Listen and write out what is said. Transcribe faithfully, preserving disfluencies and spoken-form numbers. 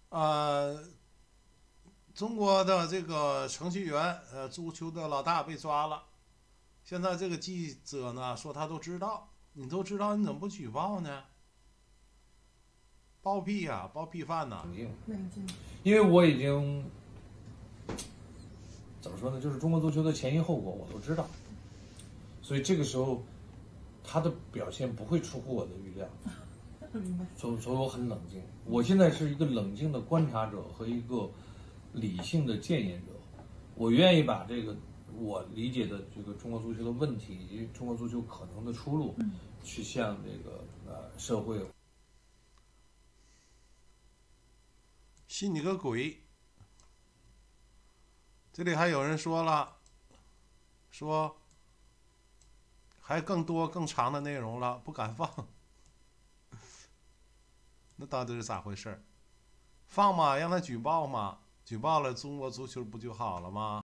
呃，中国的这个程序员，呃，足球的老大被抓了。现在这个记者呢说他都知道，你都知道，你怎么不举报呢？包庇呀、啊包庇犯呐、 冷静， 冷静。 因为我已经怎么说呢，就是中国足球的前因后果我都知道，所以这个时候他的表现不会出乎我的预料， 明白。 所以所以我很冷静。我现在是一个冷静的观察者和一个理性的谏言者，我愿意把这个我理解的这个中国足球的问题以及中国足球可能的出路，去向这个呃社会。 信你个鬼！这里还有人说了，说还更多更长的内容了，不敢放。那到底是咋回事？放嘛，让他举报嘛，举报了中国足球不就好了吗？